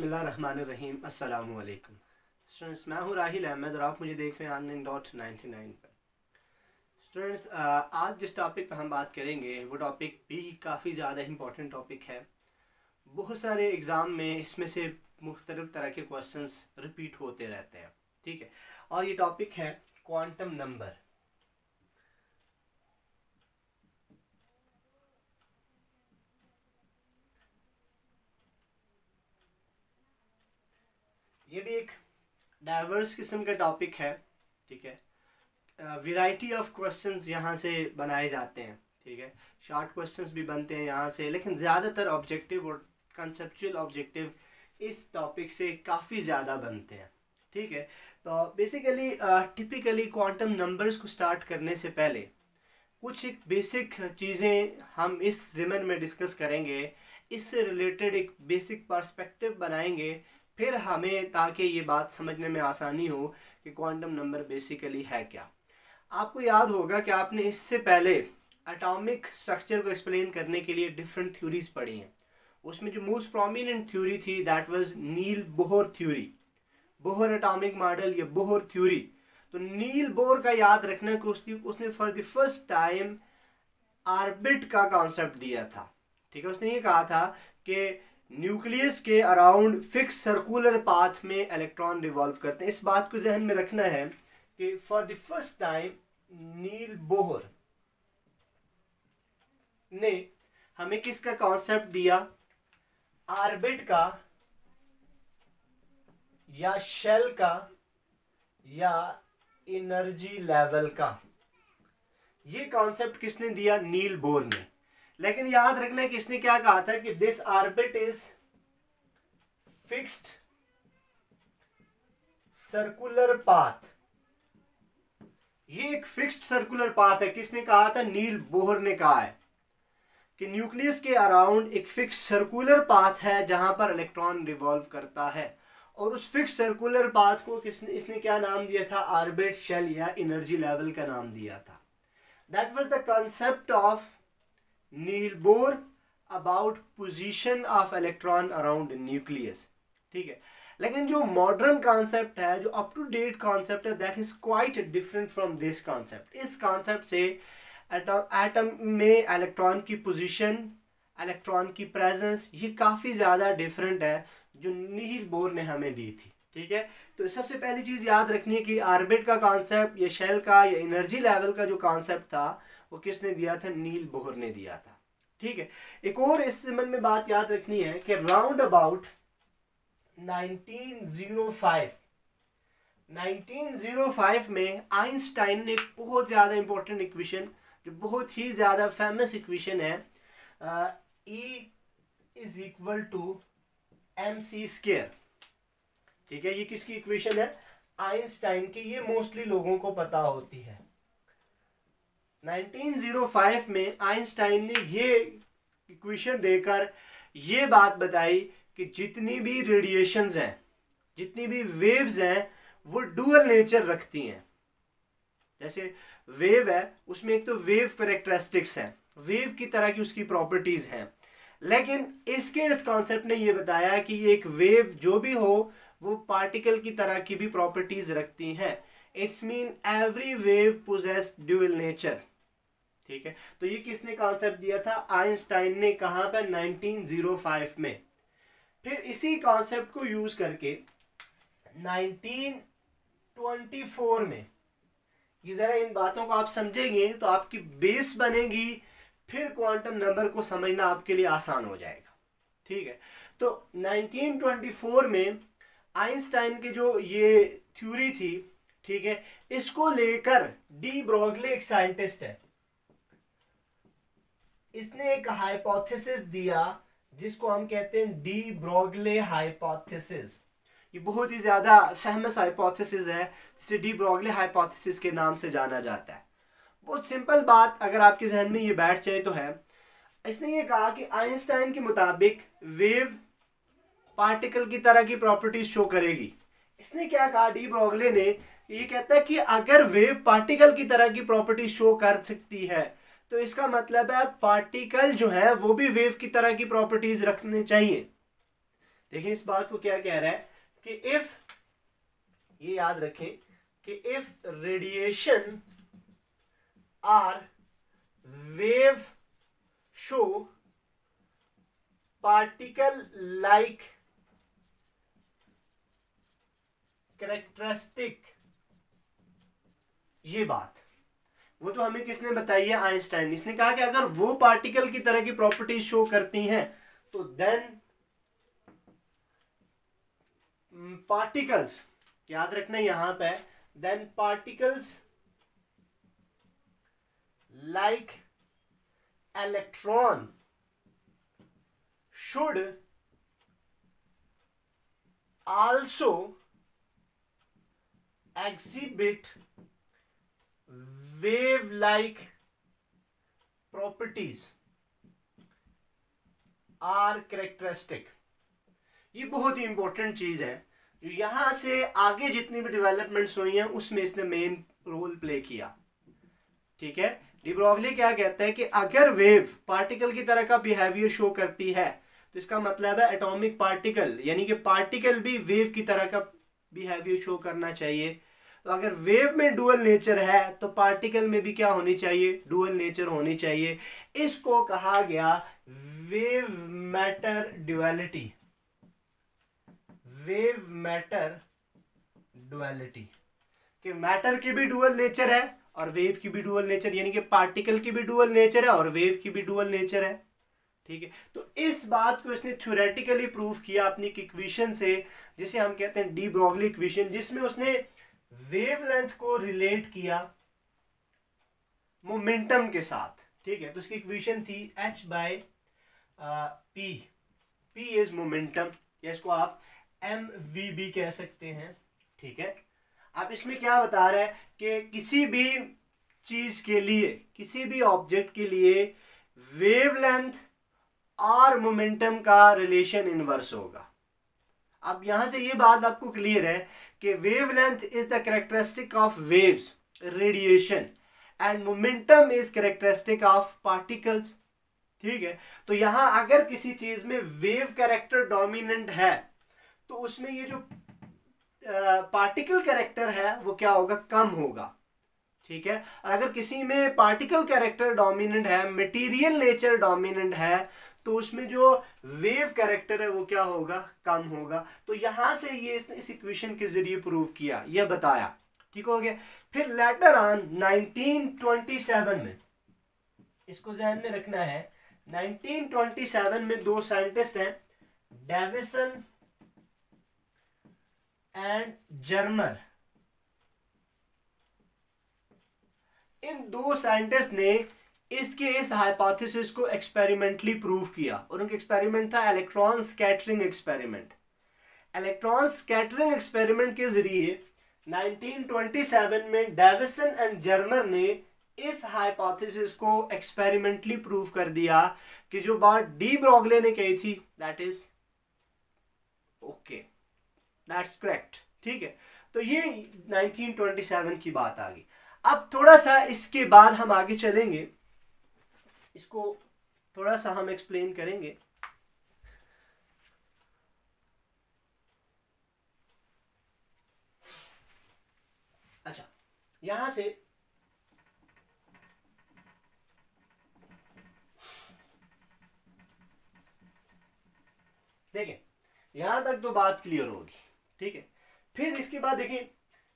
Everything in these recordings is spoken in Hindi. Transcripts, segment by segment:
बिस्मिल्लाहिर्रहमानिर्रहीम। अस्सलामु अलैकुम स्टूडेंट्स, मैं हूँ राहिल अहमद और आप मुझे देख रहे हैं Online.99 पर। स्टूडेंट्स, आज जिस टॉपिक पर हम बात करेंगे वो टॉपिक भी काफ़ी ज़्यादा इम्पोर्टेंट टॉपिक है। बहुत सारे एग्ज़ाम में इसमें से मुख्तलिफ तरह के क्वेश्चंस रिपीट होते रहते हैं, ठीक है। और ये टॉपिक है क्वांटम नंबर। ये भी एक डाइवर्स किस्म का टॉपिक है, ठीक है। वैरायटी ऑफ क्वेश्चंस यहाँ से बनाए जाते हैं, ठीक है। शॉर्ट क्वेश्चंस भी बनते हैं यहाँ से, लेकिन ज़्यादातर ऑब्जेक्टिव और कंसेप्चुअल ऑब्जेक्टिव इस टॉपिक से काफ़ी ज़्यादा बनते हैं, ठीक है। तो बेसिकली टिपिकली क्वांटम नंबर्स को स्टार्ट करने से पहले कुछ एक बेसिक चीज़ें हम इस ज़िमन में डिस्कस करेंगे, इससे रिलेटेड एक बेसिक पर्सपेक्टिव बनाएंगे, फिर हमें ताकि ये बात समझने में आसानी हो कि क्वांटम नंबर बेसिकली है क्या। आपको याद होगा कि आपने इससे पहले एटॉमिक स्ट्रक्चर को एक्सप्लेन करने के लिए डिफरेंट थ्योरीज पढ़ी हैं। उसमें जो मोस्ट प्रोमिनेंट थ्योरी थी that was Niels Bohr theory, Bohr atomic model या बोहर थ्योरी। तो नील बोहर का याद रखना कि उसने for the first time orbit का कॉन्सेप्ट दिया था, ठीक है। उसने ये कहा था कि न्यूक्लियस के अराउंड फिक्स सर्कुलर पाथ में इलेक्ट्रॉन रिवॉल्व करते हैं। इस बात को जहन में रखना है कि for the first time Niels Bohr ने हमें किसका कॉन्सेप्ट दिया, ऑर्बिट का या शेल का या एनर्जी लेवल का। ये कॉन्सेप्ट किसने दिया, नील बोहर ने। लेकिन याद रखना है कि इसने क्या कहा था कि this orbit is fixed circular path. ये एक फिक्स्ड सर्कुलर पाथ है। किसने कहा था, नील बोहर ने कहा है कि न्यूक्लियस के अराउंड एक फिक्स सर्कुलर पाथ है जहां पर इलेक्ट्रॉन रिवॉल्व करता है। और उस फिक्स सर्कुलर पाथ को इसने क्या नाम दिया था, ऑर्बिट, शेल या एनर्जी लेवल का नाम दिया था। That was the concept of Niels Bohr about position of electron around nucleus, ठीक है। लेकिन जो मॉडर्न कॉन्सेप्ट है, जो अप टू डेट कॉन्सेप्ट है, that is quite different from this concept. इस कॉन्सेप्ट से एटम में इलेक्ट्रॉन की पोजीशन, इलेक्ट्रॉन की प्रेजेंस, ये काफ़ी ज़्यादा डिफरेंट है जो नील बोहर ने हमें दी थी, ठीक है। तो सबसे पहली चीज़ याद रखनी है कि ऑर्बिट का कॉन्सेप्ट या शेल का या एनर्जी लेवल का जो कॉन्सेप्ट था वो किसने दिया था, नील बोहर ने दिया था, ठीक है। एक और इस संबंध में बात याद रखनी है कि राउंड अबाउट 1905 में आइंस्टाइन ने एक बहुत ज़्यादा इंपॉर्टेंट इक्वेशन, जो बहुत ही ज़्यादा फेमस इक्वेशन है, E is equal to mc square, ठीक है। ये किसकी इक्वेशन है, आइंस्टाइन की। ये मोस्टली लोगों को पता होती है। 1905 में आइंस्टाइन ने ये इक्वेशन देकर ये बात बताई कि जितनी भी रेडिएशंस हैं, जितनी भी वेव्स हैं, वो डुअल नेचर रखती हैं। जैसे वेव है, उसमें एक तो वेव कैरेक्टरिस्टिक्स हैं, वेव की तरह की उसकी प्रॉपर्टीज हैं। लेकिन इस कॉन्सेप्ट ने ये बताया कि ये एक वेव जो भी हो वो पार्टिकल की तरह की भी प्रॉपर्टीज रखती हैं। It's mean every wave poses dual nature, ठीक है। तो ये किसने कॉन्सेप्ट दिया था, आइंस्टाइन ने। कहाँ पर, 1905 में। फिर इसी कॉन्सेप्ट को यूज करके 1924 में, ये जरा इन बातों को आप समझेंगे तो आपकी बेस बनेगी, फिर क्वांटम नंबर को समझना आपके लिए आसान हो जाएगा, ठीक है। तो 1924 में आइंस्टाइन की जो ये थ्योरी थी, ठीक है, इसको लेकर डी ब्रोगली एक साइंटिस्ट है, इसने एक हाइपोथेसिस दिया जिसको हम कहते हैं डी ब्रोगली हाइपोथेसिस। ये बहुत ही ज़्यादा फेमस हाइपोथेसिस है, जिसे डी ब्रोगली हाइपोथेसिस के नाम से जाना जाता है। बहुत सिंपल बात अगर आपके जहन में ये बैठ जाए तो है, इसने ये कहा कि आइंस्टाइन के मुताबिक वेव पार्टिकल की तरह की प्रॉपर्टीज शो करेगी। इसने क्या कहा, डी ब्रोगली ने ये कहता है कि अगर वेव पार्टिकल की तरह की प्रॉपर्टीज शो कर सकती है तो इसका मतलब है पार्टिकल जो है वो भी वेव की तरह की प्रॉपर्टीज रखने चाहिए। देखिए इस बात को क्या कह रहा है कि इफ, ये याद रखें कि if radiation or wave show particle like characteristic, ये बात वो तो हमें किसने बताई है, आइंस्टाइन। इसने कहा कि अगर वो पार्टिकल की तरह की प्रॉपर्टीज शो करती हैं तो देन पार्टिकल्स, याद रखना यहां पे, then particles like electron should also exhibit wave like properties are characteristic। ये बहुत ही इंपॉर्टेंट चीज है जो यहां से आगे जितनी भी डेवलपमेंट्स हुई हैं उसमें इसने मेन रोल प्ले किया। ठीक है, डी ब्रोगली क्या कहता है कि अगर वेव पार्टिकल की तरह का बिहेवियर शो करती है तो इसका मतलब है एटॉमिक पार्टिकल, यानी कि पार्टिकल भी वेव की तरह का बिहेवियर शो करना चाहिए। तो अगर वेव में डुअल नेचर है तो पार्टिकल में भी क्या होनी चाहिए, डुअल नेचर होनी चाहिए। इसको कहा गया wave matter duality, wave matter duality, कि मैटर की भी डुअल नेचर है और वेव की भी डुअल नेचर, यानी कि पार्टिकल की भी डुअल नेचर है और वेव की भी डुअल नेचर है। ठीक है, तो इस बात को इसने थ्योरेटिकली प्रूव किया अपनी इक्वेशन से, जिसे हम कहते हैं डी ब्रोगली इक्वेशन, जिसमें उसने वेवलेंथ को रिलेट किया मोमेंटम के साथ। ठीक है, तो उसकी इक्वेशन थी h by p, p is momentum, या इसको आप mvb कह सकते हैं। ठीक है, आप इसमें क्या बता रहे हैं कि किसी भी चीज के लिए, किसी भी ऑब्जेक्ट के लिए वेवलेंथ और मोमेंटम का रिलेशन इनवर्स होगा। अब यहां से ये बात आपको क्लियर है कि wavelength is the characteristic of waves radiation and momentum is characteristic of particles. ठीक है, तो यहां अगर किसी चीज में वेव कैरेक्टर डोमिनेंट है तो उसमें ये जो पार्टिकल कैरेक्टर है वो क्या होगा, कम होगा। ठीक है, और अगर किसी में पार्टिकल कैरेक्टर डोमिनेंट है, मटेरियल नेचर डोमिनेंट है, तो उसमें जो वेव कैरेक्टर है वो क्या होगा, कम होगा। तो यहां से ये इसने इस इक्वेशन के जरिए प्रूव किया, ये बताया। ठीक हो गया। फिर लेटर ऑन 1927 में, इसको ध्यान में रखना है, 1927 में दो साइंटिस्ट हैं, डेविसन एंड जर्मर। इन दो साइंटिस्ट ने इस हाइपोथेसिस को एक्सपेरिमेंटली प्रूव किया, और उनका एक्सपेरिमेंट था electron scattering experiment. Electron scattering experiment के जरिए 1927 में डेविसन एंड जर्मर ने इस हाइपोथेसिस को एक्सपेरिमेंटली प्रूव कर दिया कि जो बात डी ब्रोगली ने कही थी that is okay, that's correct. ठीक है, तो ये 1927 की बात आ गई। अब थोड़ा सा इसके बाद हम आगे चलेंगे, इसको थोड़ा सा हम एक्सप्लेन करेंगे। अच्छा, यहां से देखें, यहां तक तो बात क्लियर होगी। ठीक है, फिर इसके बाद देखिए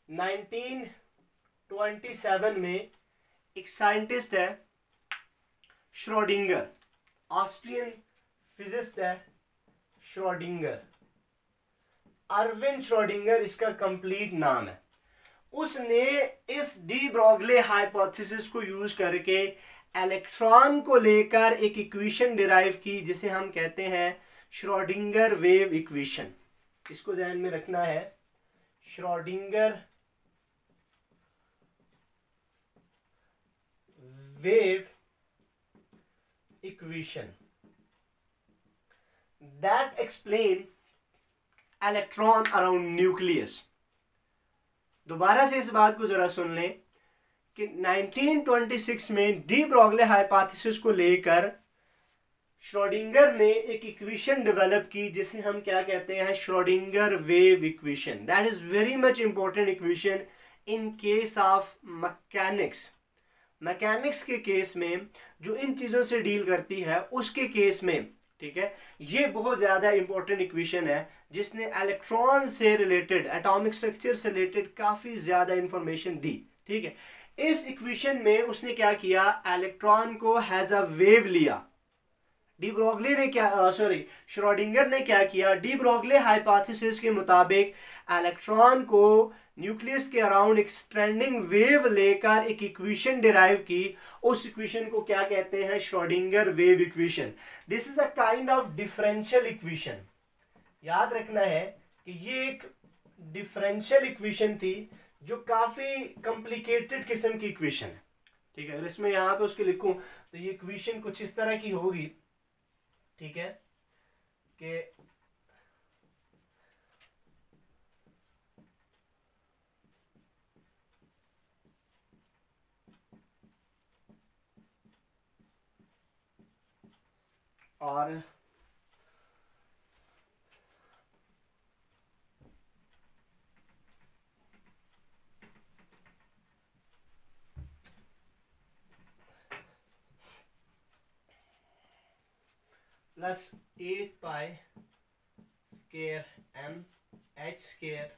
1927 में एक साइंटिस्ट है श्रोडिंगर, ऑस्ट्रियन फिजिस्ट है श्रोडिंगर, अरविंद श्रोडिंगर इसका कंप्लीट नाम है। उसने इस डी ब्रोगली हाइपोथेसिस को यूज करके इलेक्ट्रॉन को लेकर एक इक्वेशन डिराइव की, जिसे हम कहते हैं श्रोडिंगर वेव इक्वेशन। इसको ध्यान में रखना है, Schrodinger wave equation that explain electron around nucleus। दोबारा से इस बात को जरा सुन लें कि 1926 में डी ब्रोगली हाइपोथेसिस को लेकर श्रोडिंगर ने एक इक्वेशन डेवलप की जिसे हम क्या कहते हैं, Schrodinger wave equation. That is very much important equation in case of mechanics. Mechanics के केस में जो इन चीज़ों से डील करती है उसके केस में, ठीक है, ये बहुत ज़्यादा इंपॉर्टेंट इक्वेशन है जिसने इलेक्ट्रॉन से रिलेटेड, एटॉमिक स्ट्रक्चर से रिलेटेड काफ़ी ज़्यादा इंफॉर्मेशन दी। ठीक है, इस इक्वेशन में उसने क्या किया, इलेक्ट्रॉन को हैज अ वेव लिया। डी ब्रोगली ने क्या, श्रोडिंगर ने क्या किया, डी ब्रोगली हाइपोथेसिस के मुताबिक इलेक्ट्रॉन को न्यूक्लियस के अराउंड एक स्ट्रैंडिंग वेव लेकर एक इक्वेशन डिराइव की। उस इक्वेशन को क्या कहते हैं, Schrodinger wave equation. This is a kind of differential equation. याद रखना है कि ये एक डिफरेंशियल इक्वेशन थी जो काफी कॉम्प्लिकेटेड किस्म की इक्वेशन है। ठीक है, अगर इसमें यहाँ पे उसके लिखूं तो ये इक्वेशन कुछ इस तरह की होगी। ठीक है, कि और plus 8 pi square m h square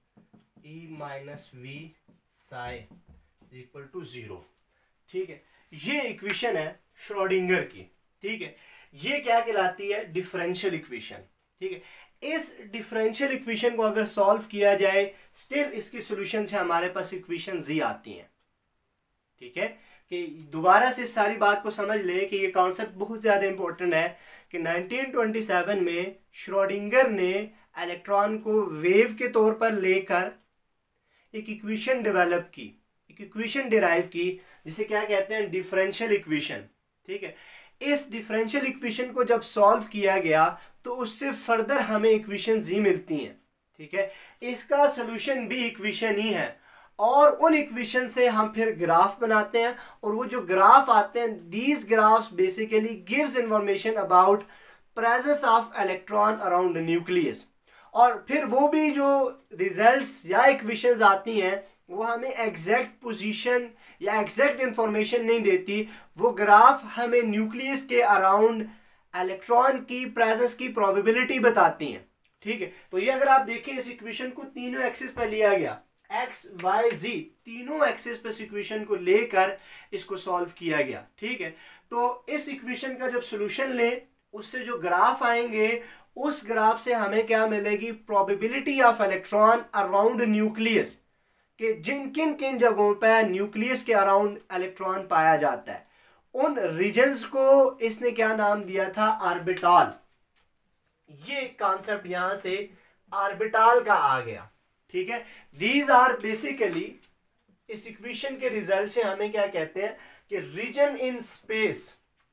E minus V psi equal to 0। ठीक है, ये इक्वेशन है श्रोडिंगर की। ठीक है, ये क्या कहलाती है, डिफरेंशियल इक्वेशन। ठीक है, इस डिफरेंशियल इक्वेशन को अगर सॉल्व किया जाए स्टिल इसकी सॉल्यूशन से हमारे पास इक्वेशन जी आती हैं। ठीक है, कि दोबारा से सारी बात को समझ ले कि ये कॉन्सेप्ट बहुत ज़्यादा इंपॉर्टेंट है कि 1927 में श्रोडिंगर ने इलेक्ट्रॉन को वेव के तौर पर लेकर एक इक्वेशन डेवलप की, एक इक्वेशन डिराइव की, जिसे क्या कहते हैं, डिफरेंशियल इक्वेशन। ठीक है, इस डिफरेंशियल इक्वेशन को जब सॉल्व किया गया तो उससे फर्दर हमें इक्वेशन जी मिलती हैं। ठीक है, इसका सोल्यूशन भी इक्वेशन ही है और उन इक्वेशन से हम फिर ग्राफ बनाते हैं और वो जो ग्राफ आते हैं, these graphs basically gives information about presence of electron around nucleus. और फिर वो भी जो रिजल्ट्स या इक्वेशंस आती हैं वो हमें एग्जैक्ट पोजीशन या एग्जैक्ट इंफॉर्मेशन नहीं देती, वो ग्राफ हमें न्यूक्लियस के अराउंड इलेक्ट्रॉन की प्रेजेंस की प्रोबेबिलिटी बताती हैं। ठीक है, तो ये अगर आप देखें इस इक्वेशन को तीनों एक्सिस पर लिया गया, एक्स वाई जी तीनों एक्सिस पे इक्वेशन को लेकर इसको सॉल्व किया गया। ठीक है, तो इस इक्वेशन का जब सॉल्यूशन लें उससे जो ग्राफ आएंगे उस ग्राफ से हमें क्या मिलेगी, probability of electron around nucleus, कि किन किन जगहों पर न्यूक्लियस के अराउंड इलेक्ट्रॉन पाया जाता है। उन रीजन्स को इसने क्या नाम दिया था, ऑर्बिटल। ये कॉन्सेप्ट यहां से ऑर्बिटल का आ गया। ठीक है, दीज आर बेसिकली, इस इक्वेशन के रिजल्ट से हमें क्या कहते हैं कि रीजन इन स्पेस।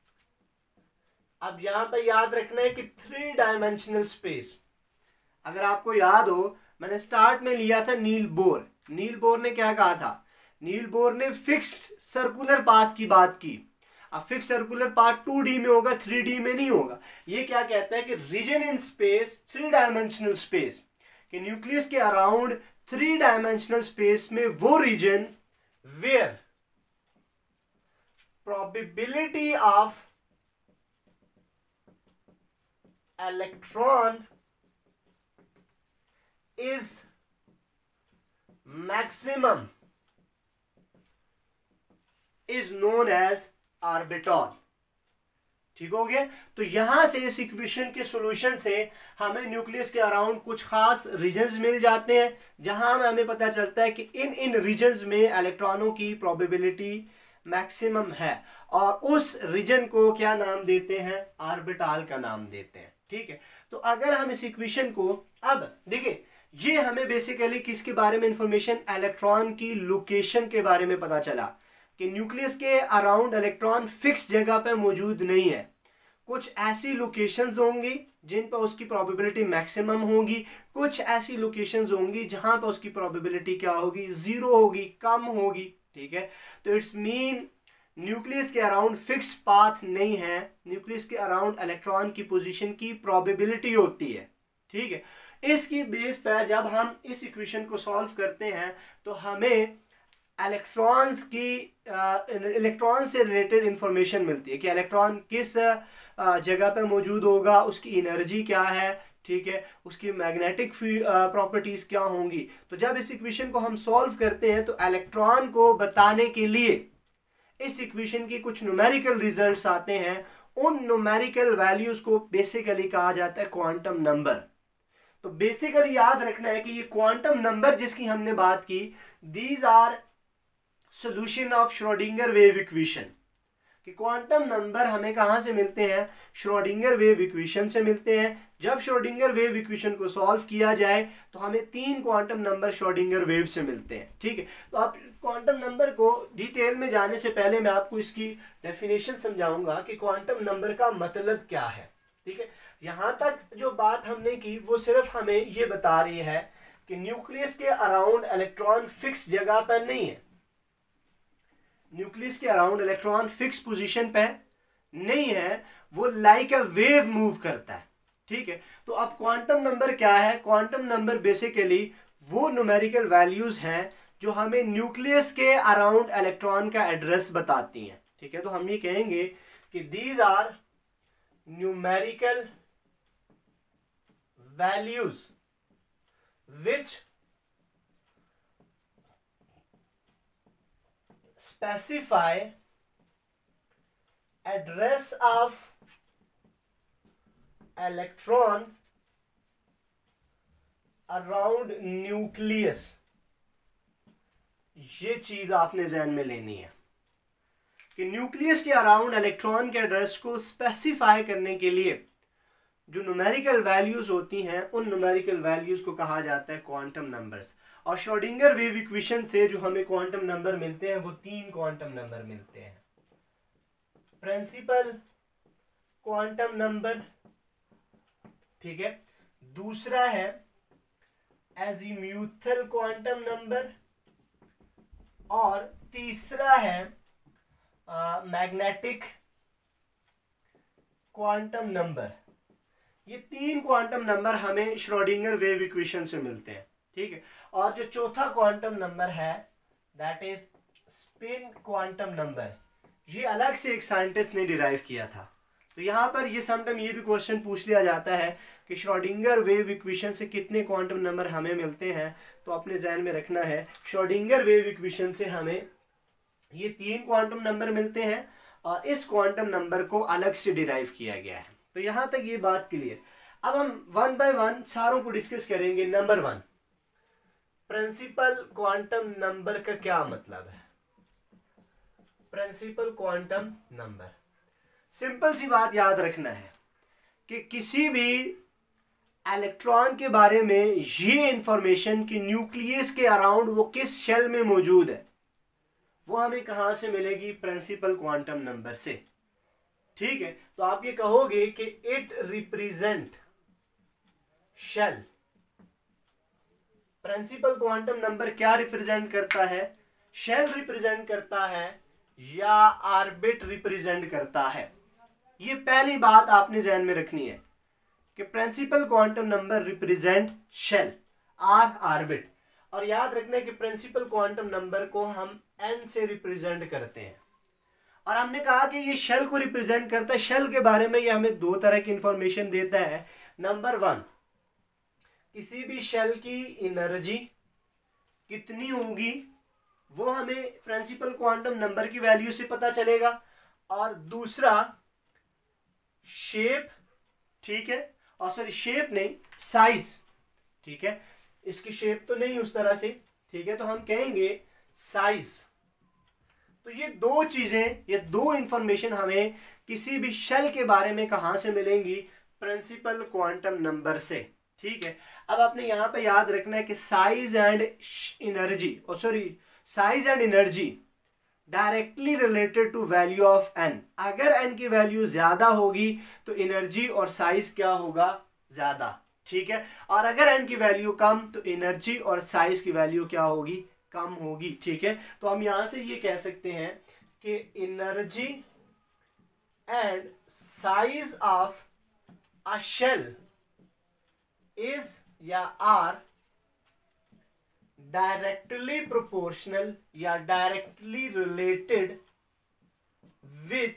अब यहां पर याद रखना है कि 3 डायमेंशनल स्पेस। अगर आपको याद हो मैंने स्टार्ट में लिया था नील बोर। नील बोर ने क्या कहा था, नील बोर ने फिक्स्ड सर्कुलर पाथ की बात की। अब फिक्स सर्कुलर पाथ 2D में होगा, 3D में नहीं होगा। ये क्या कहता है कि region in space, 3 dimensional space, कि न्यूक्लियस के अराउंड 3 डायमेंशनल स्पेस में वो region where probability of electron is maximum is known as orbital. ठीक हो गया, तो यहां से इस इक्वेशन के सॉल्यूशन से हमें न्यूक्लियस के अराउंड कुछ खास रीजन्स मिल जाते हैं जहां हमें पता चलता है कि इन रीजन्स में इलेक्ट्रॉनों की प्रोबेबिलिटी मैक्सिमम है और उस रीजन को क्या नाम देते हैं, ऑर्बिटल का नाम देते हैं। ठीक है, तो अगर हम इस इक्वेशन को अब देखिए, ये हमें बेसिकली किसके बारे में इंफॉर्मेशन, इलेक्ट्रॉन की लोकेशन के बारे में पता चला कि न्यूक्लियस के अराउंड इलेक्ट्रॉन फिक्स जगह पे मौजूद नहीं है। कुछ ऐसी लोकेशंस होंगी जिन पर उसकी प्रोबेबिलिटी मैक्सिमम होगी, कुछ ऐसी लोकेशंस होंगी जहां पर उसकी प्रोबेबिलिटी क्या होगी, 0 होगी, कम होगी। ठीक है, तो इट्स मीन न्यूक्लियस के अराउंड फिक्स पाथ नहीं है, न्यूक्लियस के अराउंड इलेक्ट्रॉन की पोजीशन की प्रोबेबिलिटी होती है, ठीक है। इसकी बेस पर जब हम इस इक्वेशन को सॉल्व करते हैं तो हमें इलेक्ट्रॉन्स की इलेक्ट्रॉन से रिलेटेड इंफॉर्मेशन मिलती है कि इलेक्ट्रॉन किस जगह पे मौजूद होगा, उसकी एनर्जी क्या है, ठीक है, उसकी मैग्नेटिक प्रॉपर्टीज क्या होंगी। तो जब इस इक्वेशन को हम सॉल्व करते हैं तो इलेक्ट्रॉन को बताने के लिए इस इक्वेशन की कुछ न्यूमेरिकल रिजल्ट्स आते हैं। उन न्यूमेरिकल वैल्यूज को बेसिकली कहा जाता है क्वांटम नंबर। तो बेसिकली याद रखना है कि ये क्वांटम नंबर जिसकी हमने बात की, these are solution of Schrodinger wave equation. कि क्वांटम नंबर हमें कहां से मिलते हैं, श्रोडिंगर वेव इक्वेशन से मिलते हैं। जब श्रोडिंगर वेव इक्वेशन को सॉल्व किया जाए तो हमें 3 क्वांटम नंबर श्रोडिंगर वेव से मिलते हैं, ठीक है। तो आप क्वांटम नंबर को डिटेल में जाने से पहले मैं आपको इसकी डेफिनेशन समझाऊंगा कि क्वांटम नंबर का मतलब क्या है, ठीक है। यहां तक जो बात हमने की वो सिर्फ हमें ये बता रही है कि न्यूक्लियस के अराउंड इलेक्ट्रॉन फिक्स जगह पर नहीं है, न्यूक्लियस के अराउंड इलेक्ट्रॉन फिक्स पोजीशन पे नहीं है, वो लाइक अ वेव मूव करता है, ठीक है। तो अब क्वांटम नंबर क्या है, क्वांटम नंबर बेसिकली वो न्यूमेरिकल वैल्यूज हैं जो हमें न्यूक्लियस के अराउंड इलेक्ट्रॉन का एड्रेस बताती हैं, ठीक है। तो हम ये कहेंगे कि these are numerical values which specify address of electron around nucleus। ये चीज आपने ध्यान में लेनी है कि न्यूक्लियस के अराउंड इलेक्ट्रॉन के एड्रेस को स्पेसिफाई करने के लिए जो न्यूमेरिकल वैल्यूज होती हैं उन न्यूमेरिकल वैल्यूज को कहा जाता है क्वांटम नंबर्स। और श्रोडिंगर वेव इक्वेशन से जो हमें क्वांटम नंबर मिलते हैं वो 3 क्वांटम नंबर मिलते हैं। प्रिंसिपल क्वांटम नंबर, ठीक है, दूसरा है एजीम्यूथल क्वांटम नंबर और तीसरा है मैग्नेटिक क्वांटम नंबर। ये 3 क्वांटम नंबर हमें श्रोडिंगर वेव इक्वेशन से मिलते हैं, ठीक है। और जो चौथा क्वांटम नंबर है that is spin quantum number, ये अलग से एक साइंटिस्ट ने डिराइव किया था। तो यहाँ पर ये समटाइम ये भी क्वेश्चन पूछ लिया जाता है कि श्रोडिंगर वेव इक्वेशन से कितने क्वांटम नंबर हमें मिलते हैं। तो अपने ध्यान में रखना है श्रोडिंगर वेव इक्वेशन से हमें ये 3 क्वांटम नंबर मिलते हैं और इस क्वांटम नंबर को अलग से डिराइव किया गया है। तो यहाँ तक ये बात क्लियर। अब हम 1 बाय 1 सारों को डिस्कस करेंगे। नंबर 1, प्रिंसिपल क्वांटम नंबर का क्या मतलब है। प्रिंसिपल क्वांटम नंबर, सिंपल सी बात याद रखना है कि किसी भी इलेक्ट्रॉन के बारे में ये इंफॉर्मेशन कि न्यूक्लियस के अराउंड वो किस शेल में मौजूद है वो हमें कहां से मिलेगी, प्रिंसिपल क्वांटम नंबर से, ठीक है। तो आप ये कहोगे कि it represent shell. Principal quantum number क्या रिप्रेजेंट करता है, शेल रिप्रेजेंट करता है या ऑर्बिट रिप्रेजेंट करता है। ये पहली बात आपने ध्यान में रखनी है कि principal quantum number represent shell और ऑर्बिट। और याद रखना है कि प्रिंसिपल क्वांटम नंबर को हम n से रिप्रेजेंट करते हैं। और हमने कहा कि ये शेल को रिप्रेजेंट करता है। शेल के बारे में ये हमें 2 तरह की इंफॉर्मेशन देता है। नंबर 1, किसी भी शेल की एनर्जी कितनी होगी वो हमें प्रिंसिपल क्वांटम नंबर की वैल्यू से पता चलेगा। और दूसरा शेप, ठीक है, और सॉरी शेप नहीं, साइज, ठीक है, इसकी शेप तो नहीं उस तरह से, ठीक है, तो हम कहेंगे साइज। तो ये 2 चीजें, ये 2 इंफॉर्मेशन हमें किसी भी शेल के बारे में कहां से मिलेंगी, प्रिंसिपल क्वांटम नंबर से, ठीक है। अब आपने यहां पे याद रखना है कि साइज एंड एनर्जी, और sorry size and energy directly related to value of n। अगर n की वैल्यू ज्यादा होगी तो एनर्जी और साइज क्या होगा, ज्यादा, ठीक है। और अगर n की वैल्यू कम तो एनर्जी और साइज की वैल्यू क्या होगी, कम होगी, ठीक है। तो हम यहां से ये कह सकते हैं कि energy and size of a shell is या आर डायरेक्टली प्रोपोर्शनल या directly related with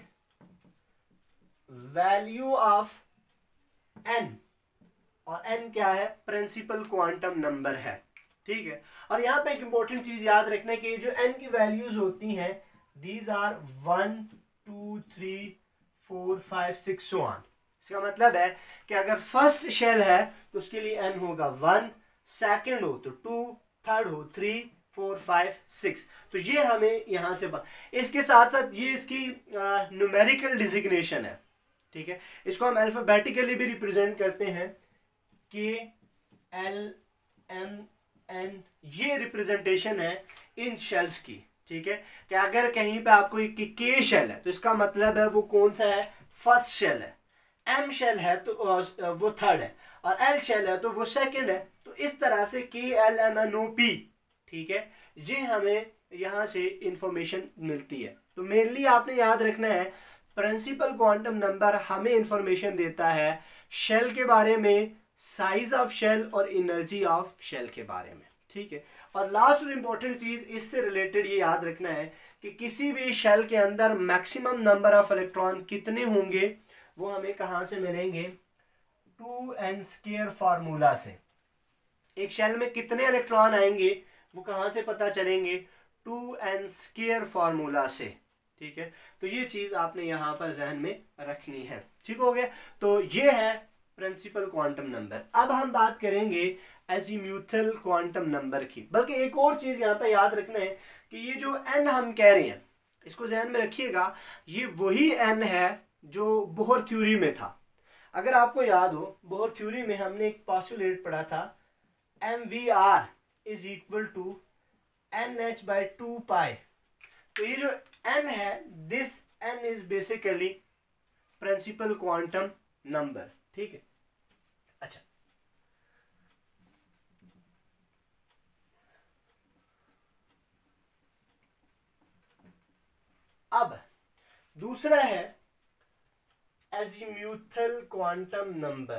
value of n, और एन क्या है, प्रिंसिपल क्वांटम नंबर है, ठीक है। और यहाँ पे एक इंपॉर्टेंट चीज याद रखना है कि जो एन की वैल्यूज होती हैं दीज आर 1 2 3 4 5 6 सो ऑन। इसका मतलब है कि अगर फर्स्ट शेल है तो उसके लिए एन होगा 1, सेकंड हो तो 2, थर्ड हो 3 4 5 6। तो ये हमें यहाँ से इसके साथ साथ ये इसकी न्यूमेरिकल डिजिग्नेशन है, ठीक है। इसको हम अल्फाबेटिकली भी रिप्रेजेंट करते हैं, के एल एम एन, ये रिप्रेजेंटेशन है इन शेल्स की, ठीक है। कि अगर कहीं पे आपको के शेल है तो इसका मतलब है वो कौन सा है, फर्स्ट शेल है, एम शेल है तो वो थर्ड है, और एल शेल है तो वो सेकंड है। तो इस तरह से K L M N O P, ठीक है, ये हमें यहाँ से इंफॉर्मेशन मिलती है। तो मेनली आपने याद रखना है प्रिंसिपल क्वांटम नंबर हमें इंफॉर्मेशन देता है शेल के बारे में, साइज ऑफ शेल और एनर्जी ऑफ शेल के बारे में, ठीक है। और लास्ट और इम्पोर्टेंट चीज इससे रिलेटेड ये याद रखना है कि किसी भी शेल के अंदर मैक्सिमम नंबर ऑफ इलेक्ट्रॉन कितने होंगे वो हमें कहाँ से मिलेंगे, 2n² फार्मूला से। एक शेल में कितने इलेक्ट्रॉन आएंगे वो कहाँ से पता चलेंगे, 2n² फार्मूला से, ठीक है। तो ये चीज आपने यहाँ पर जहन में रखनी है, ठीक हो गया। तो ये है प्रिंसिपल क्वांटम नंबर। अब हम बात करेंगे एजीम्यूथल क्वांटम नंबर की। बल्कि एक और चीज यहाँ पे याद रखना है कि ये जो एन हम कह रहे हैं इसको जहन में रखिएगा, ये वही एन है जो बोहर थ्योरी में था। अगर आपको याद हो बोहर थ्योरी में हमने एक पोस्टुलेट पढ़ा था, MVR is equal to NH/2π। तो ये जो n है, this n is basically principal quantum number, ठीक है। अच्छा, अब दूसरा है एजीम्यूथल क्वांटम नंबर।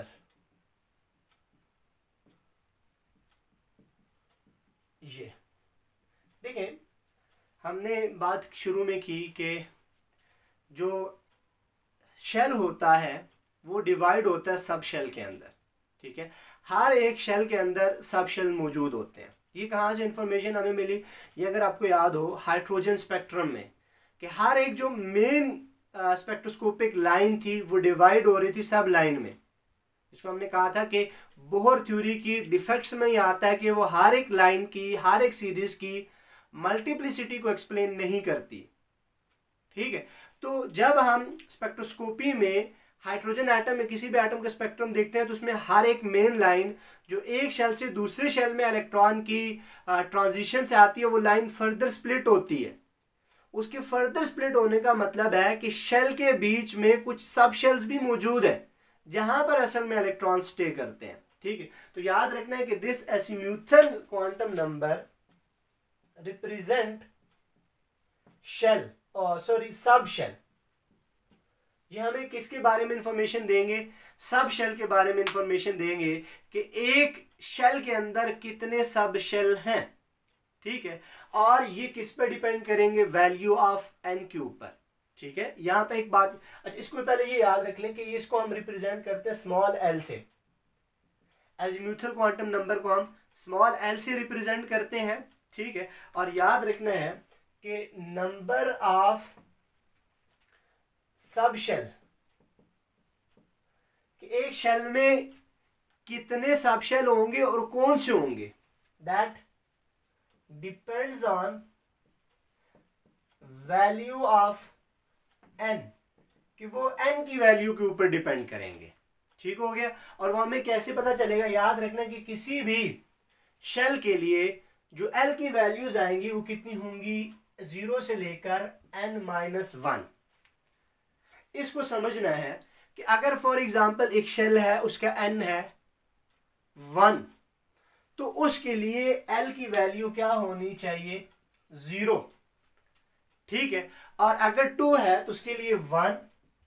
ये देखें, हमने बात शुरू में की कि जो शेल होता है वो डिवाइड होता है सब शेल के अंदर, ठीक है। हर एक शेल के अंदर सब शेल मौजूद होते हैं। ये कहाँ से इंफॉर्मेशन हमें मिली, ये अगर आपको याद हो हाइड्रोजन स्पेक्ट्रम में कि हर एक जो मेन स्पेक्ट्रोस्कोपिक लाइन थी वो डिवाइड हो रही थी सब लाइन में। इसको हमने कहा था कि बोहर थ्योरी की डिफेक्ट्स में ये आता है कि वो हर एक लाइन की, हर एक सीरीज की मल्टीप्लिसिटी को एक्सप्लेन नहीं करती, ठीक है। तो जब हम स्पेक्ट्रोस्कोपी में हाइड्रोजन एटम में किसी भी एटम का स्पेक्ट्रम देखते हैं तो उसमें हर एक मेन लाइन जो एक शेल से दूसरे शेल में इलेक्ट्रॉन की ट्रांजिशन से आती है वो लाइन फर्दर स्प्लिट होती है। उसके फर्दर स्प्लिट होने का मतलब है कि शेल के बीच में कुछ सब शेल्स भी मौजूद है जहां पर असल में इलेक्ट्रॉन स्टे करते हैं, ठीक है। तो याद रखना है कि this azimuthal quantum number represent shell और सब शेल। ये हमें किसके बारे में इंफॉर्मेशन देंगे, सब शेल के बारे में इंफॉर्मेशन देंगे कि एक शेल के अंदर कितने सब शेल हैं, ठीक है। और ये किस पर डिपेंड करेंगे, वैल्यू ऑफ एन के ऊपर, ठीक है। यहाँ पे एक बात, अच्छा इसको पहले ये याद रख लें कि इसको हम रिप्रेजेंट करते हैं स्मॉल एल से। एजीम्यूथल क्वांटम नंबर को हम स्मॉल एल से रिप्रेजेंट करते हैं, ठीक है। और याद रखना है कि नंबर ऑफ सब शेल, कि एक शेल में कितने सब शेल होंगे और कौन से होंगे, that depends on value of N, कि वो एन की वैल्यू के ऊपर डिपेंड करेंगे, ठीक हो गया। और वो हमें कैसे पता चलेगा, याद रखना कि किसी भी शेल के लिए जो एल की वैल्यूज आएंगी वो कितनी होंगी, 0 से लेकर n-1। इसको समझना है कि अगर फॉर एग्जांपल एक शेल है उसका n है 1, तो उसके लिए l की वैल्यू क्या होनी चाहिए, 0। ठीक है। और अगर 2 है तो उसके लिए 1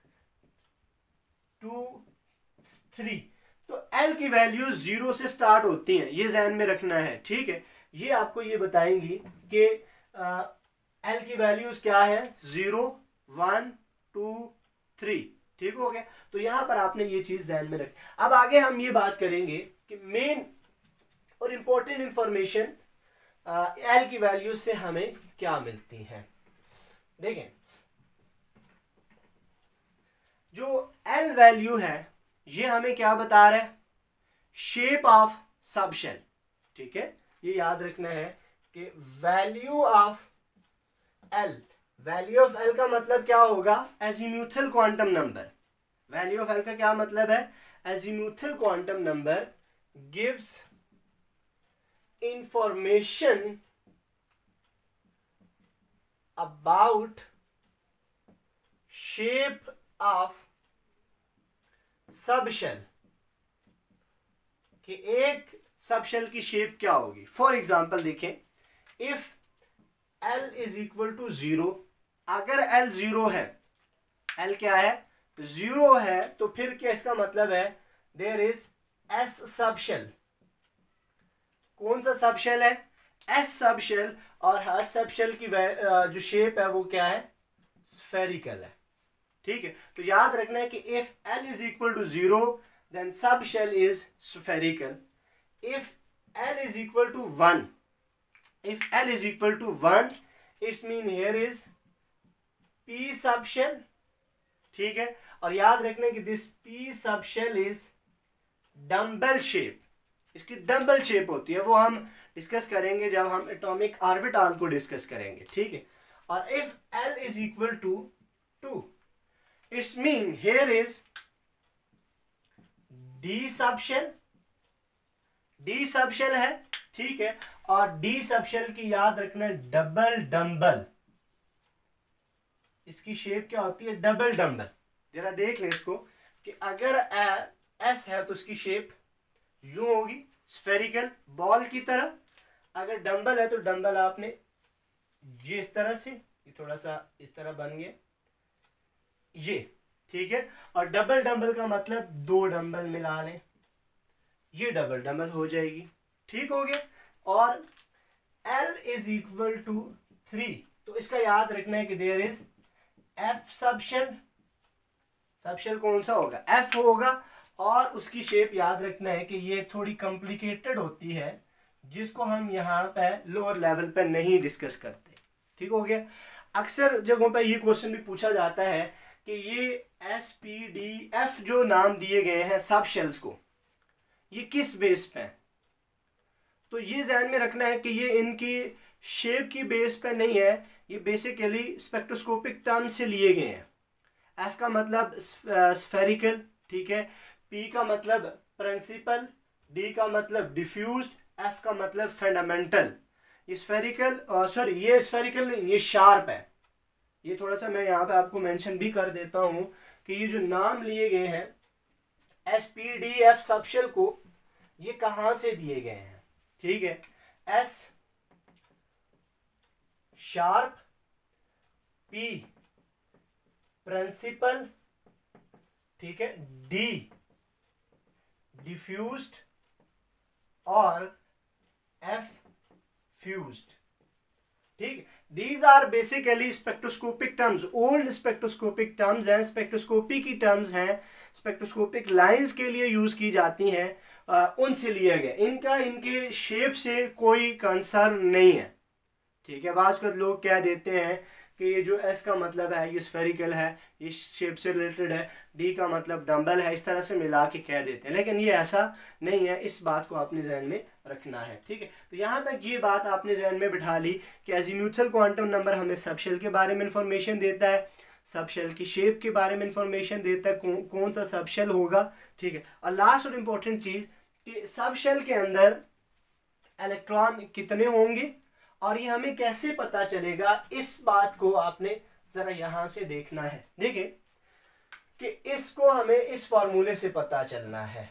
2 3। तो L की वैल्यूज 0 से स्टार्ट होती हैं, ये ध्यान में रखना है, ठीक है। ये आपको ये बताएंगी कि L की वैल्यूज क्या है, 0 1 2 3, ठीक हो गया। तो यहां पर आपने ये चीज ध्यान में रखी। अब आगे हम ये बात करेंगे कि मेन और इंपॉर्टेंट इंफॉर्मेशन L की वैल्यूज से हमें क्या मिलती है। देखें, जो L वैल्यू है ये हमें क्या बता रहा है, शेप ऑफ सबशेल, ठीक है। ये याद रखना है कि value of L, value of L का मतलब क्या होगा, azimuthal quantum number. Value of L का क्या मतलब है, azimuthal quantum number gives information about shape of subshell, कि एक सबशेल की शेप क्या होगी। फॉर एग्जाम्पल देखें, if L is equal to 0, अगर L 0 है, L क्या है, 0 है, तो फिर क्या इसका मतलब है, देयर इज S सबशेल। कौन सा सबशेल है, S सबशेल। और हर सबशेल की जो शेप है वो क्या है, स्फेरिकल है, ठीक है। तो याद रखना है कि if L is equal to 0 then subshell is spherical. If L is equal to 1, if L is equal to 1, it's mean here is P subshell, ठीक है। और याद रखना कि this P subshell is dumbbell shape, इसकी डम्बल शेप होती है, वो हम डिस्कस करेंगे जब हम एटॉमिक ऑर्बिटल को डिस्कस करेंगे, ठीक है। और if L is equal to 2, it's mean here is D subshell, D subshell है, ठीक है। और डी सबशेल की याद रखना डबल डम्बल, इसकी शेप क्या होती है, डबल डम्बल। जरा देख लें इसको कि अगर एस है तो उसकी शेप यूं होगी, स्फेरिकल बॉल की तरह। अगर डम्बल है तो डम्बल आपने ये इस तरह से, ये थोड़ा सा इस तरह बन गया ये, ठीक है। और डबल डम्बल का मतलब 2 डम्बल मिला लें, ये डबल डम्बल हो जाएगी, ठीक हो गया। और L इज इक्वल टू 3, तो इसका याद रखना है कि there is F subshell. Subshell कौन सा होगा, F होगा। और उसकी शेप याद रखना है कि ये थोड़ी कॉम्प्लिकेटेड होती है, जिसको हम यहाँ पे लोअर लेवल पे नहीं डिस्कस करते, ठीक हो गया। अक्सर जगहों पे ये क्वेश्चन भी पूछा जाता है कि ये SPDF जो नाम दिए गए हैं सबशेल्स को, ये किस बेस पे है। तो ये ध्यान में रखना है कि ये इनकी शेप की बेस पे नहीं है, ये बेसिकली स्पेक्ट्रोस्कोपिक टर्म से लिए गए हैं। एस का मतलब स्फेरिकल, ठीक है। पी का मतलब प्रिंसिपल, डी का मतलब डिफ्यूज्ड, एफ का मतलब फंडामेंटल। ये स्फेरिकल, सॉरी ये स्फेरिकल नहीं, ये शार्प है। ये थोड़ा सा मैं यहाँ पे आपको मेंशन भी कर देता हूँ कि ये जो नाम लिए गए हैं SPDF सबशेल को, ये कहाँ से दिए गए हैं, ठीक है। S शार्प, P प्रिंसिपल, ठीक है, D डिफ्यूज्ड और F फ्यूज्ड, ठीक। These are basically spectroscopic terms, old spectroscopic terms हैं, स्पेक्ट्रोस्कोपी की टर्म्स हैं, स्पेक्ट्रोस्कोपिक लाइंस के लिए यूज की जाती हैं, उनसे लिए गए। इनका इनके शेप से कोई कंसर्न नहीं है, ठीक है। आज कल लोग कह देते हैं कि ये जो एस का मतलब है ये स्फेरिकल है, ये शेप से रिलेटेड है, डी का मतलब डम्बल है, इस तरह से मिला के कह देते हैं, लेकिन ये ऐसा नहीं है। इस बात को आपने ध्यान में रखना है, ठीक है। तो यहाँ तक ये बात आपने ध्यान में बिठा ली कि एजीम्यूथल क्वांटम नंबर हमें सबशेल के बारे में इंफॉर्मेशन देता है, सबशेल की शेप के बारे में इंफॉर्मेशन देता है, कौन सा सबशेल होगा, ठीक है। और लास्ट और इम्पोर्टेंट चीज़ कि सबशेल के अंदर इलेक्ट्रॉन कितने होंगे और ये हमें कैसे पता चलेगा, इस बात को आपने जरा यहां से देखना है। देखिए कि इसको हमें इस फॉर्मूले से पता चलना है,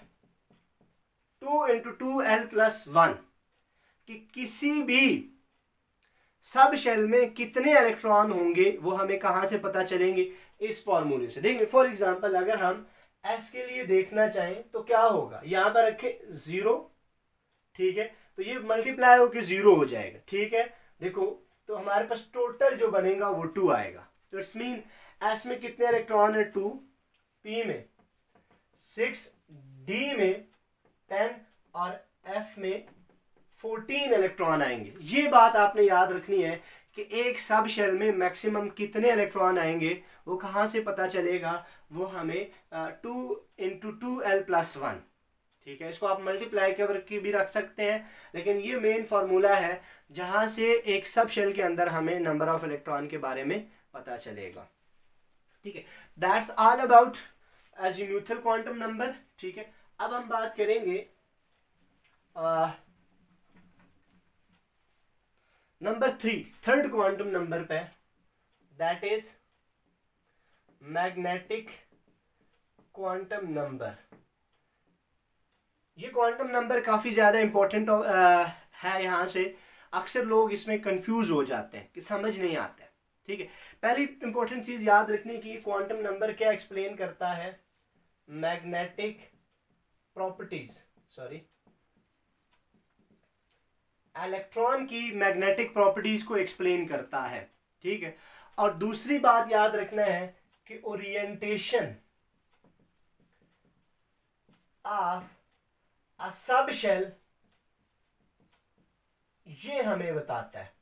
2 × 2L + 1, कि किसी भी सब शेल में कितने इलेक्ट्रॉन होंगे वो हमें कहाँ से पता चलेंगे, इस फॉर्मूले से। देखिए फॉर एग्जांपल अगर हम एस के लिए देखना चाहें तो क्या होगा, यहाँ पर रखे 0, ठीक है, तो ये मल्टीप्लाई होकर 0 हो जाएगा, ठीक है। देखो तो हमारे पास टोटल जो बनेगा वो 2 आएगा। तो इट्स मीन एस में कितने इलेक्ट्रॉन है 2, पी में 6, डी में 10 और एफ में 14 इलेक्ट्रॉन आएंगे। ये बात आपने याद रखनी है कि एक सब शेल में मैक्सिमम कितने इलेक्ट्रॉन आएंगे वो कहाँ से पता चलेगा, वो हमें 2 × 2l+1, ठीक है। इसको आप मल्टीप्लाई करके भी रख सकते हैं, लेकिन ये मेन फार्मूला है जहाँ से एक सब शेल के अंदर हमें नंबर ऑफ इलेक्ट्रॉन के बारे में पता चलेगा, ठीक है। That's all about azimuthal quantum number, ठीक है। अब हम बात करेंगे नंबर 3, थर्ड क्वांटम नंबर पे, that is magnetic quantum number. ये क्वांटम नंबर काफ़ी ज़्यादा इंपॉर्टेंट है। यहाँ से अक्सर लोग इसमें कंफ्यूज हो जाते हैं कि समझ नहीं आता है, ठीक है। पहली इंपॉर्टेंट चीज़ याद रखने की, क्वांटम नंबर क्या एक्सप्लेन करता है, मैग्नेटिक प्रॉपर्टीज, सॉरी इलेक्ट्रॉन की मैग्नेटिक प्रॉपर्टीज को एक्सप्लेन करता है, ठीक है। और दूसरी बात याद रखना है कि ओरिएंटेशन ऑफ अ सब शेल ये हमें बताता है।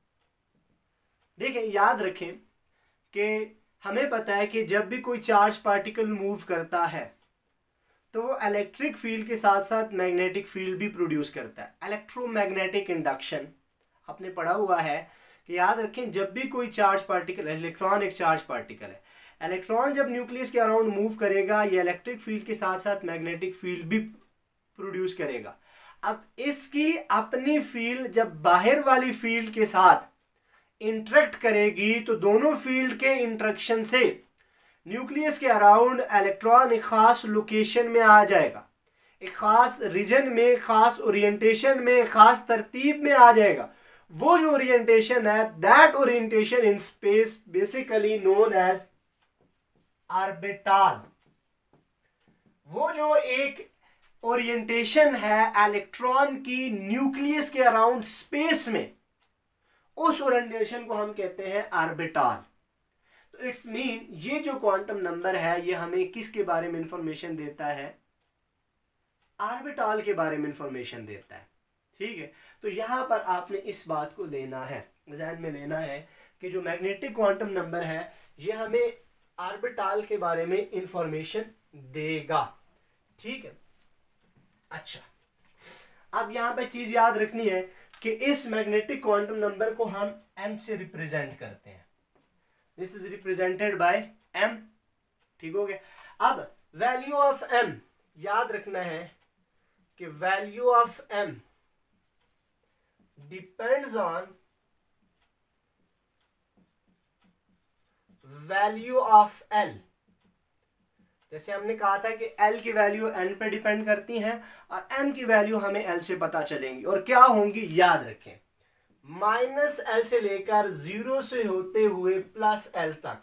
देखिए याद रखें कि हमें पता है कि जब भी कोई चार्ज पार्टिकल मूव करता है तो वो इलेक्ट्रिक फील्ड के साथ साथ मैग्नेटिक फील्ड भी प्रोड्यूस करता है। इलेक्ट्रोमैग्नेटिक इंडक्शन आपने पढ़ा हुआ है कि याद रखें जब भी कोई चार्ज पार्टिकल, इलेक्ट्रॉन एक चार्ज पार्टिकल है, इलेक्ट्रॉन जब न्यूक्लियस के अराउंड मूव करेगा ये इलेक्ट्रिक फील्ड के साथ साथ मैग्नेटिक फील्ड भी प्रोड्यूस करेगा। अब इसकी अपनी फील्ड जब बाहर वाली फील्ड के साथ इंटरेक्ट करेगी तो दोनों फील्ड के इंटरेक्शन से न्यूक्लियस के अराउंड इलेक्ट्रॉन एक खास लोकेशन में आ जाएगा, एक खास रीजन में, खास ओरिएंटेशन में, खास तरतीब में आ जाएगा। वो जो ओरिएंटेशन है, that orientation in space basically known as orbital. वो जो एक ओरिएंटेशन है इलेक्ट्रॉन की न्यूक्लियस के अराउंड स्पेस में, उस ओरिएंटेशन को हम कहते हैं ऑर्बिटल। तो इट्स मीन ये जो क्वांटम नंबर है ये हमें किसके बारे में इंफॉर्मेशन देता है, ऑर्बिटल के बारे में इंफॉर्मेशन देता है, ठीक है। तो यहां पर आपने इस बात को लेना है, ध्यान में लेना है कि जो मैग्नेटिक क्वांटम नंबर है ये हमें ऑर्बिटल के बारे में इंफॉर्मेशन देगा, ठीक है। अच्छा, अब यहां पे चीज याद रखनी है कि इस मैग्नेटिक क्वांटम नंबर को हम m से रिप्रेजेंट करते हैं। This is represented by m, ठीक हो गया। अब वैल्यू ऑफ m याद रखना है कि value of m depends on value of l। जैसे हमने कहा था कि l की वैल्यू n पे डिपेंड करती है और m की वैल्यू हमें l से पता चलेंगी, और क्या होंगी याद रखें, -l से लेकर 0 से होते हुए +l तक,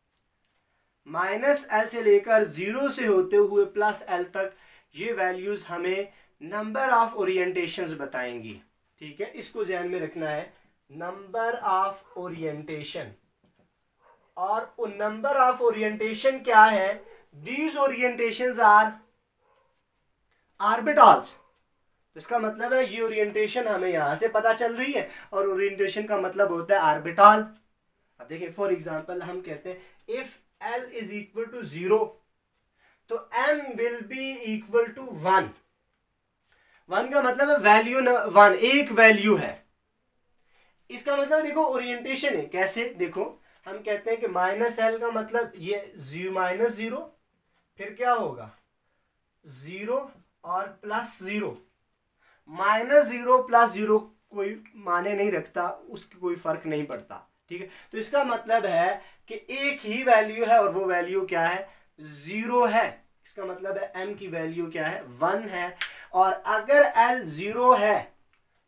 -l से लेकर 0 से होते हुए +l तक ये वैल्यूज हमें नंबर ऑफ ओरिएंटेशंस बताएंगी, ठीक है। इसको ध्यान में रखना है, नंबर ऑफ ओरिएंटेशन। और वो नंबर ऑफ ओरिएंटेशन क्या है, दीज ओरिएंटेशंस आर ऑर्बिटल्स। इसका मतलब है ये ओरिएंटेशन हमें यहां से पता चल रही है और ओरिएंटेशन का मतलब होता है ऑर्बिटल। अब देखिए फॉर एग्जांपल हम कहते हैं if l is equal to 0 तो m will be equal to 1। 1 का मतलब है वैल्यू 1, एक वैल्यू है। इसका मतलब देखो ओरिएंटेशन है, कैसे देखो हम कहते हैं कि -l का मतलब ये -0, फिर क्या होगा 0 और +0। -0 +0 कोई माने नहीं रखता, उसकी कोई फर्क नहीं पड़ता, ठीक है। तो इसका मतलब है कि एक ही वैल्यू है और वो वैल्यू क्या है 0 है। इसका मतलब है m की वैल्यू क्या है 1 है। और अगर l 0 है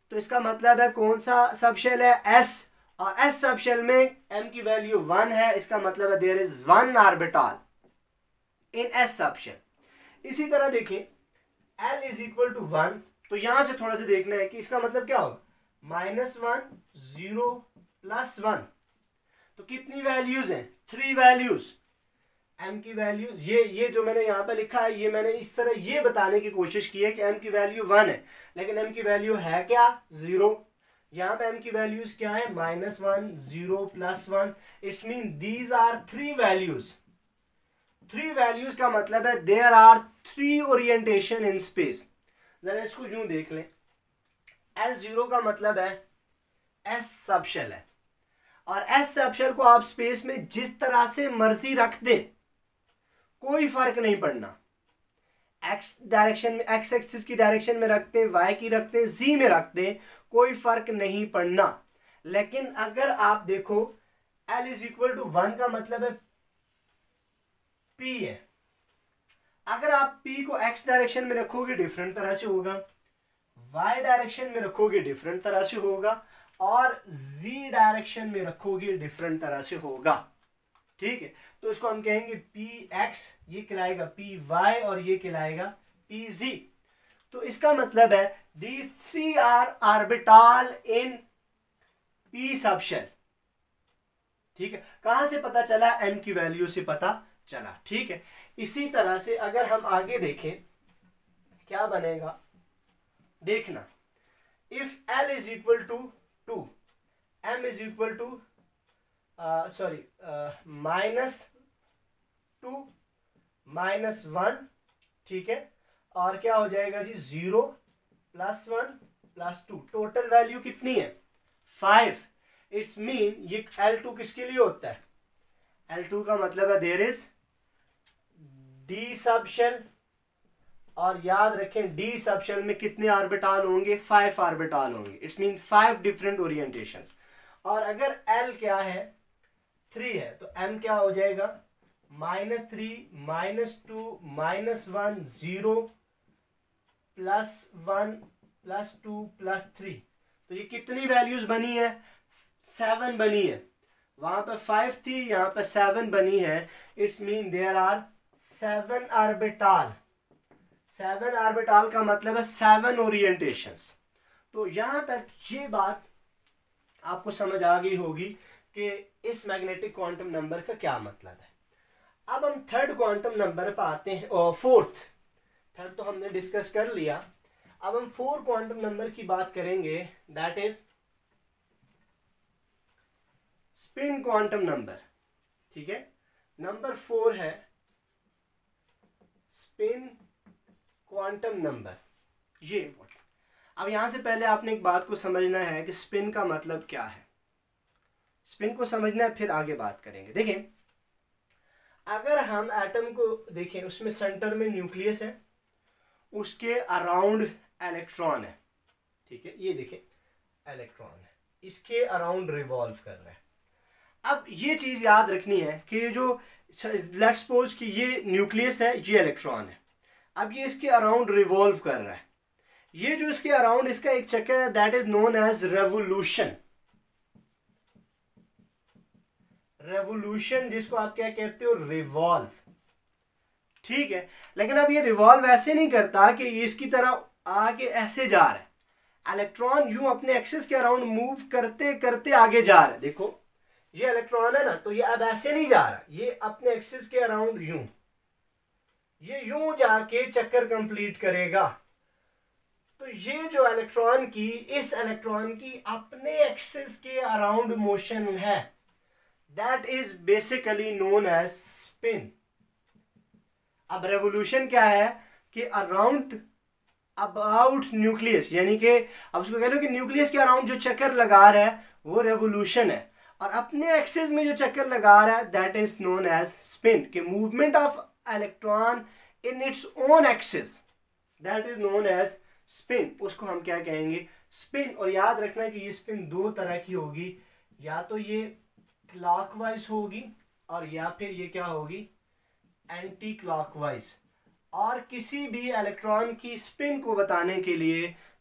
तो इसका मतलब है कौन सा सब शेल है, एस, और एस सब शेल में m की वैल्यू 1 है, इसका मतलब है there is 1 orbital in S subshell. इसी तरह देखें L इज इक्वल टू 1, तो यहां से थोड़ा सा देखना है कि इसका मतलब क्या होगा, -1 0 +1, तो कितनी वैल्यूज हैं, 3 वैल्यूज। m की वैल्यू ये जो मैंने यहाँ पे लिखा है, ये मैंने इस तरह ये बताने की कोशिश की है कि m की वैल्यू 1 है, लेकिन m की वैल्यू है क्या, 0। यहाँ पे m की वैल्यूज क्या है, -1 0 +1, it's mean these are 3 values. 3 values का मतलब है there are 3 orientation in space. जरा इसको यूं देख लें, L0 का मतलब है S सब शेल है, और S सब शेल को आप स्पेस में जिस तरह से मर्जी रख दें, कोई फर्क नहीं पड़ना। एक्स डायरेक्शन में, एक्स एक्सिस की डायरेक्शन में रखते हैं, वाई की रखते हैं, जी में रखते हैं, कोई फर्क नहीं पड़ना। लेकिन अगर आप देखो L इज इक्वल टू 1 का मतलब है P है। अगर आप P को x डायरेक्शन में रखोगे डिफरेंट तरह से होगा, y डायरेक्शन में रखोगे डिफरेंट तरह से होगा, और z डायरेक्शन में रखोगे डिफरेंट तरह से होगा। ठीक है, तो इसको हम कहेंगे px, ये कहलाएगा py, और ये कहलाएगा pz। तो इसका मतलब है these 3 are orbital in p subshell. ठीक है, कहां से पता चला, m की वैल्यू से पता चला। ठीक है, इसी तरह से अगर हम आगे देखें क्या बनेगा, देखना, if L is equal to 2, m is equal to -2 -1, ठीक है, और क्या हो जाएगा जी, 0 +1 +2, टोटल वैल्यू कितनी है, 5। इट्स मीन ये L2 किसके लिए होता है, L2 का मतलब है there is D subshell, और याद रखें D सब शेल में कितने ऑर्बिटल होंगे, 5 ऑर्बिटल होंगे। It's mean 5 different orientations. और अगर L क्या है, 3 है, तो M क्या हो जाएगा, -3 -2 -1 0 +1 +2 +3, तो ये कितनी वैल्यूज बनी है, 7 बनी है। वहां पर 5 थी, यहां पर 7 बनी है। It's mean there are 7 orbital. 7 orbital का मतलब है 7 ओरिएंटेशंस। तो यहां तक ये बात आपको समझ आ गई होगी कि इस मैग्नेटिक क्वांटम नंबर का क्या मतलब है। अब हम थर्ड क्वांटम नंबर पर आते हैं, और फोर्थ, थर्ड तो हमने डिस्कस कर लिया। अब हम 4 क्वांटम नंबर की बात करेंगे, that is spin quantum number. ठीक है, नंबर 4 है स्पिन क्वांटम नंबर, ये इंपॉर्टेंट। अब यहां से पहले आपने एक बात को समझना है कि स्पिन का मतलब क्या है। स्पिन को समझना है, फिर आगे बात करेंगे। देखें, अगर हम एटम को देखें, उसमें सेंटर में न्यूक्लियस है, उसके अराउंड इलेक्ट्रॉन है। ठीक है, ये देखें इलेक्ट्रॉन है, इसके अराउंड रिवॉल्व कर रहा है। अब ये चीज याद रखनी है कि ये जो, लेट्स सपोज कि ये न्यूक्लियस है, ये इलेक्ट्रॉन है, अब ये इसके अराउंड रिवॉल्व कर रहा है। ये जो इसके अराउंड इसका एक चक्कर है, that is known as revolution. Revolution जिसको आप क्या कहते हो, रिवॉल्व। ठीक है, लेकिन अब ये रिवॉल्व ऐसे नहीं करता कि ये इसकी तरह आगे ऐसे जा रहा है। इलेक्ट्रॉन यूं अपने एक्सिस के अराउंड मूव करते करते आगे जा रहा है। देखो ये इलेक्ट्रॉन है ना, तो ये अब ऐसे नहीं जा रहा, ये अपने एक्सिस के अराउंड यूं, ये यूं जाके चक्कर कंप्लीट करेगा। तो ये जो इलेक्ट्रॉन की, इस इलेक्ट्रॉन की अपने एक्सिस के अराउंड मोशन है, that is basically known as spin. अब रेवोल्यूशन क्या है कि अराउंड अबाउट न्यूक्लियस, यानी कि अब उसको कह लो कि न्यूक्लियस के अराउंड जो चक्कर लगा रहा है वो रेवोल्यूशन है, और अपने एक्सिस में जो चक्कर लगा रहा है that is known as spin. कि movement of electron in its own axis, that is known as spin. उसको हम क्या कहेंगे, स्पिन। और याद रखना कि ये स्पिन 2 तरह की होगी, या तो ये क्लॉकवाइज होगी, और या फिर ये क्या होगी, एंटी क्लॉकवाइज। और किसी भी इलेक्ट्रॉन की स्पिन को बताने के लिए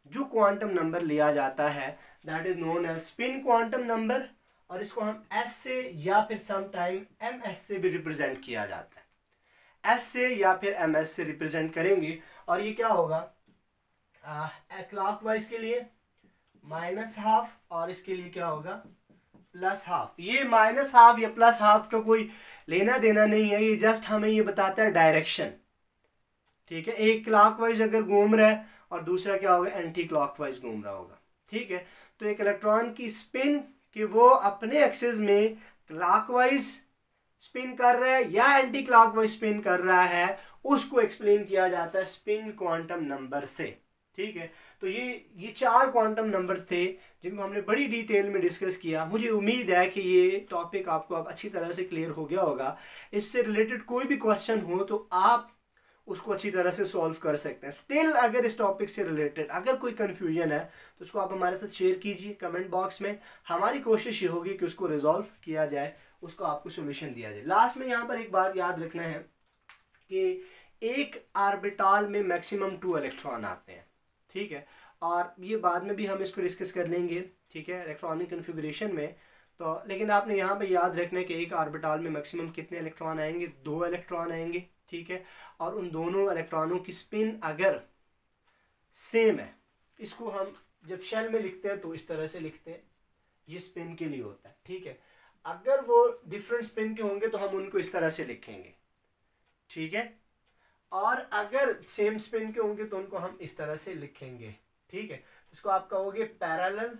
जो क्वांटम नंबर लिया जाता है that is known as spin quantum number, और इसको हम एस से या फिर सम टाइम एम एस से भी रिप्रेजेंट किया जाता है। एस से या फिर एम एस से रिप्रेजेंट करेंगे, और ये क्या होगा, क्लॉकवाइज के लिए -½ और इसके लिए क्या होगा +½ ये -½ या +½ का कोई लेना देना नहीं है, ये जस्ट हमें ये बताता है डायरेक्शन। ठीक है, एक क्लॉकवाइज अगर घूम रहा है और दूसरा क्या होगा एंटी क्लॉकवाइज घूम रहा होगा। ठीक है, तो एक इलेक्ट्रॉन की स्पिन कि वो अपने एक्सिस में क्लॉकवाइज स्पिन कर रहा है या एंटी क्लॉकवाइज स्पिन कर रहा है, उसको एक्सप्लेन किया जाता है स्पिन क्वांटम नंबर से। ठीक है, तो ये 4 क्वांटम नंबर थे जिनको हमने बड़ी डिटेल में डिस्कस किया। मुझे उम्मीद है कि ये टॉपिक आपको अब अच्छी तरह से क्लियर हो गया होगा। इससे रिलेटेड कोई भी क्वेश्चन हो तो आप उसको अच्छी तरह से सॉल्व कर सकते हैं। स्टिल अगर इस टॉपिक से रिलेटेड अगर कोई कन्फ्यूजन है तो उसको आप हमारे साथ शेयर कीजिए कमेंट बॉक्स में। हमारी कोशिश ये होगी कि उसको रिजॉल्व किया जाए, उसको आपको सोल्यूशन दिया जाए। लास्ट में यहाँ पर एक बात याद रखना है कि एक ऑर्बिटल में मैक्सिमम 2 इलेक्ट्रॉन आते हैं। ठीक है, और ये बाद में भी हम इसको डिस्कस कर लेंगे। ठीक है, इलेक्ट्रॉनिक कन्फिगरेशन में तो, लेकिन आपने यहाँ पे याद रखना है कि एक ऑर्बिटल में मैक्सिमम कितने इलेक्ट्रॉन आएंगे, 2 इलेक्ट्रॉन आएंगे। ठीक है, और उन दोनों इलेक्ट्रॉनों की स्पिन अगर सेम है, इसको हम जब शेल में लिखते हैं तो इस तरह से लिखते हैं, ये स्पिन के लिए होता है। ठीक है, अगर वो डिफरेंट स्पिन के होंगे तो हम उनको इस तरह से लिखेंगे। ठीक है, और अगर सेम स्पिन के होंगे तो उनको हम इस तरह से लिखेंगे। ठीक है, इसको आप कहोगे पैरेलल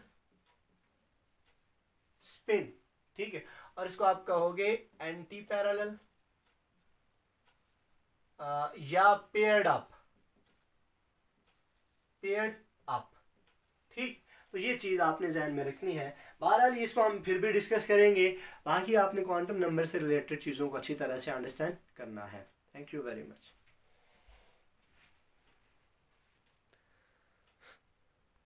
स्पिन। ठीक है, और इसको आप कहोगे एंटी पैरेलल या पेयर्ड अप। ठीक, तो ये चीज़ आपने ध्यान में रखनी है। बहरहाल इसको हम फिर भी डिस्कस करेंगे। बाकी आपने क्वांटम नंबर से रिलेटेड चीज़ों को अच्छी तरह से अंडरस्टैंड करना है। Thank you very much.